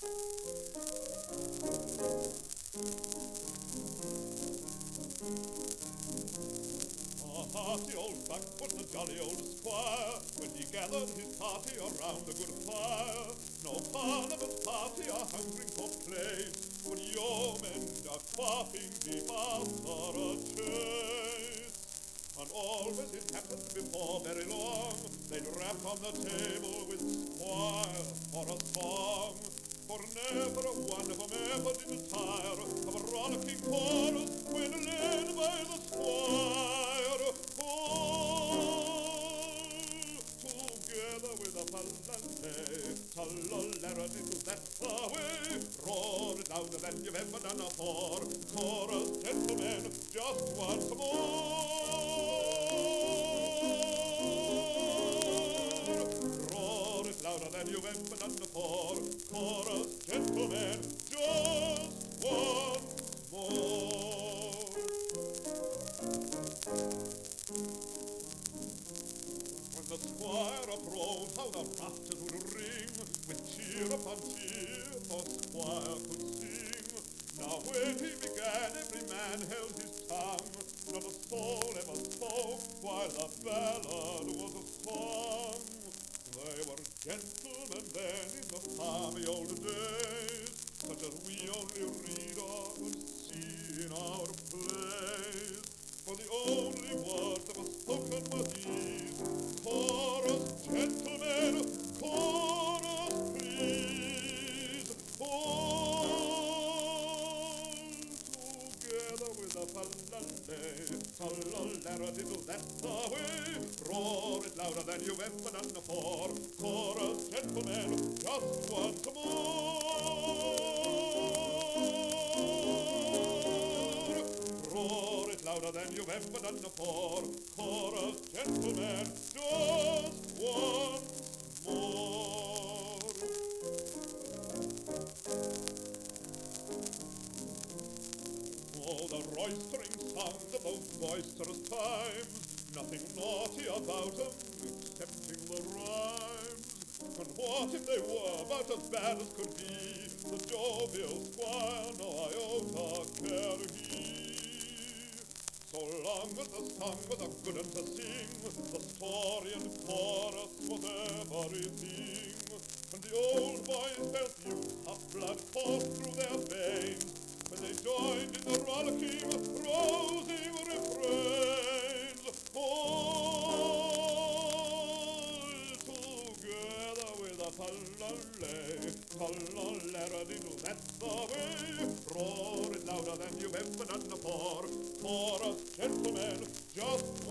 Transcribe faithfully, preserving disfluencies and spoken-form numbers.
hearty old buck was the jolly old squire, when he gathered his party around a good fire. No parliament party are hungering for play, when yeomen are quaffing deep after a chase. And always it happened before very long, they'd rap on the table with squire for a song. For never one of them ever did tire of a rollicking chorus when led by the squire. All together with a palante, tal-la-la-ra, that's the way. Roar it louder than you've ever done afore. Chorus, gentlemen, just once more. Roar it louder than you've ever done before. Chorus, gentlemen, just once more. When the squire uprose, how the rafters would ring, with cheer upon cheer, for squire could sing. Now when he began, every man held his tongue, not a soul ever spoke, while the ballad was a song. They were gentlemen then in the palmy old days, such as we only read of and see in our plays. For the only words that were spoken were these: chorus, gentlemen, chorus, please. All together with a palante, tal-la-la-ra-diddle, that's the way. Roar it louder than you've ever done before. Chorus, gentlemen, just once more. Roar it louder than you've ever done before. Chorus, gentlemen, just once more. Oh, the roistering sound of those boisterous times, nothing naughty about them, excepting the rhymes. And what if they were about as bad as could be? The jovial squire no iota care he. So long as the song was a good one to sing, the story and chorus was everything. And the old boys felt youth of blood coursed through their veins, when they joined in the rollicking, rosy refrains. All together with a tal-la-lay, tal-la-la-ra-diddle, that's the way. Roar it louder than you've ever done before. Chorus, gentlemen, just